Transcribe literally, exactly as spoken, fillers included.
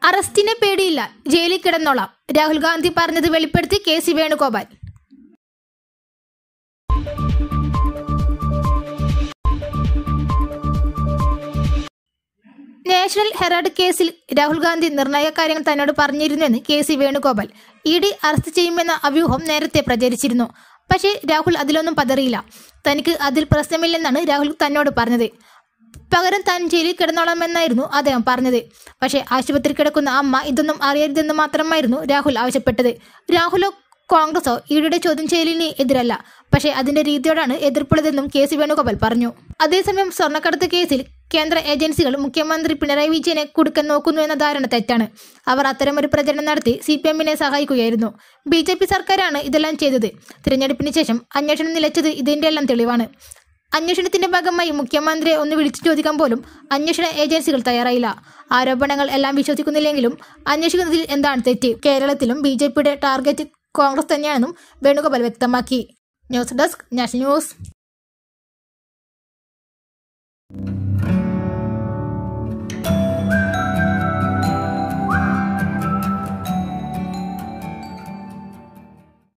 അറസ്റ്റിനെ പേടിയില്ല, ജയിലിൽ കിടന്നോളാം. രാഹുൽ ഗാന്ധി പറഞ്ഞത് വെളിപ്പെടുത്തി K C Venugopal. National Herald കേസിൽ രാഹുൽ ഗാന്ധി നിർണായക കാര്യങ്ങൾ തന്നോട് പറഞ്ഞിരുന്നുവെന്ന് K C Venugopal. E D arrest ചെയ്യുമെന്ന അഭ്യൂഹം നേരത്തെ പ്രചരിച്ചിരുന്നു. പക്ഷേ രാഹുൽ അതിലൊന്നും പതറിയില്ല. തനിക്ക് അതിൽ പ്രശ്നമില്ലെന്നാണ് രാഹുൽ തന്നോട് പറഞ്ഞത്. പകരം താൻ ജയിലിൽ കിടന്നോളാമെന്നായിരുന്നു അദ്ദേഹം പറഞ്ഞത്. പക്ഷേ ആശുപത്രി കിടക്കുന്ന അമ്മ ഇതൊന്നും അറിയരുതെന്ന് മാത്രമായിരുന്നു രാഹുൽ ആവശ്യപ്പെട്ടത്. രാഹുലോ കോൺഗ്രസോ ഇഡിയുടെ ചോദ്യം ചെയ്യലിന് എതിരല്ല, പക്ഷേ അതിന്റെ രീതിയോടാണ് എതിർപ്പുള്ളതെന്നും കെ സി വേണുഗോപാൽ പറഞ്ഞു. അതേസമയം സ്വർണ്ണക്കടത്ത് കേസിൽ കേന്ദ്ര ഏജൻസികൾ മുഖ്യമന്ത്രി പിണറായി വിജയനെ കുടുക്കാൻ നോക്കുന്നു എന്ന ധാരണ തെറ്റാണ്. അവർ അത്തരമൊരു പ്രചരണം നടത്തി സി പി എമ്മിനെ സഹായിക്കുകയായിരുന്നു. ബി ജെ പി സർക്കാരാണ് ഇതെല്ലാം ചെയ്തത്. തിരഞ്ഞെടുപ്പിന് ശേഷം അന്വേഷണം നിലച്ചത് ഇതിന്റെ എല്ലാം തെളിവാണ്. അന്വേഷണത്തിന്റെ ഭാഗമായി മുഖ്യമന്ത്രിയെ ഒന്ന് വിളിച്ചു ചോദിക്കാൻ പോലും അന്വേഷണ ഏജൻസികൾ തയ്യാറായില്ല. ആരോപണങ്ങൾ എല്ലാം വിശ്വസിക്കുന്നില്ലെങ്കിലും അന്വേഷിക്കുന്നതിൽ എന്താണ് തെറ്റ്? കേരളത്തിലും ബി ജെ പിയുടെ ടാർഗറ്റ് കോൺഗ്രസ് തന്നെയാണെന്നും വേണുഗോപാൽ വ്യക്തമാക്കി. News desk national news.